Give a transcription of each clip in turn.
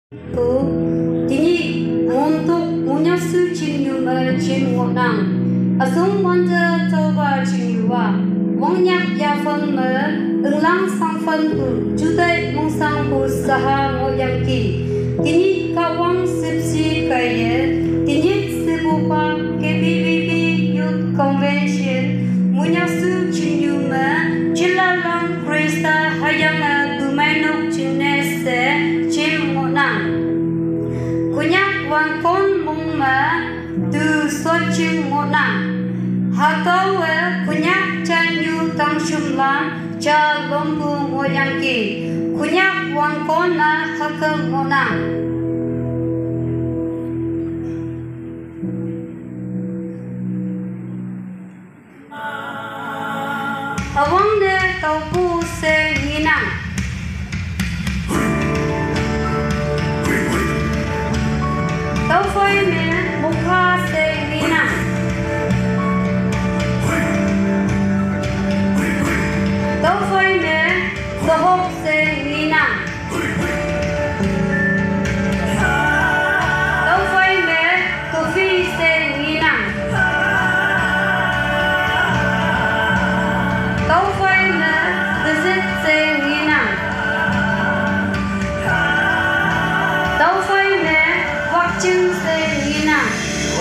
Tu tini untuk monyakshu cinyu cin wonang asung wonder toba cinyua monyak ya phân lang sang phân tu jutai mong sang pu saha ngoyangki tini kawang sipsi kaye tini sebupa KBBB Youth Convention monyakshu cinyu cilalang Krista hayang dumainok cinese cin wonang kunyak wang kon mong tu soching wonang hatawe kunyak chanyu tang shumlam cha lombu ngoyangki kunyak wang kon hakang wonang awang de taupu se ninang tau phơi mẹ một hoa se ninang tau phơi mẹ cơ hộp se ninang tau phơi mẹ cơ phi se ninang tau phơi mẹ cơ zit se ninang tau phơi mẹ hoặc chừng se ninang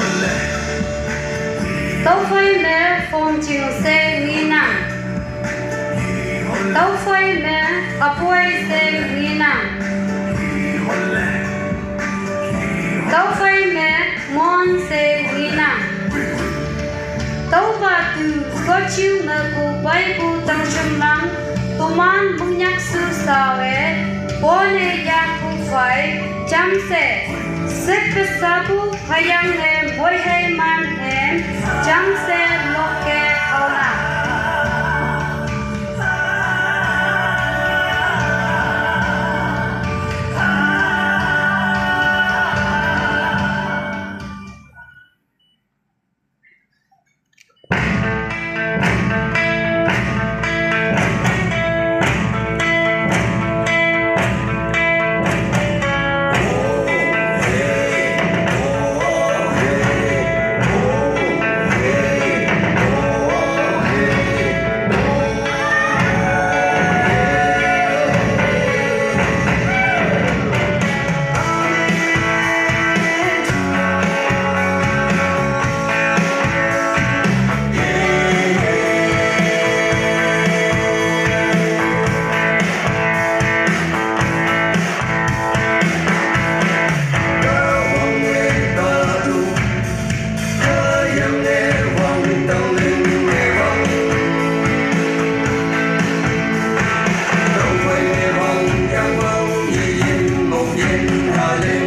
tau phơi mẹ phong chừng se ninang tau phơi mẹ apoy se ninang tau phơi mẹ mon se ninang tau ba tu có chiu mẹ cô bay cô tăng châm lăng tuman monyakshu sawe bone yang cô phải chăm se sek sabu hayang hem boy hey man hem chăm se loke auna Hãy subscribe cho kênh Ghiền Mì Gõ để không bỏ lỡ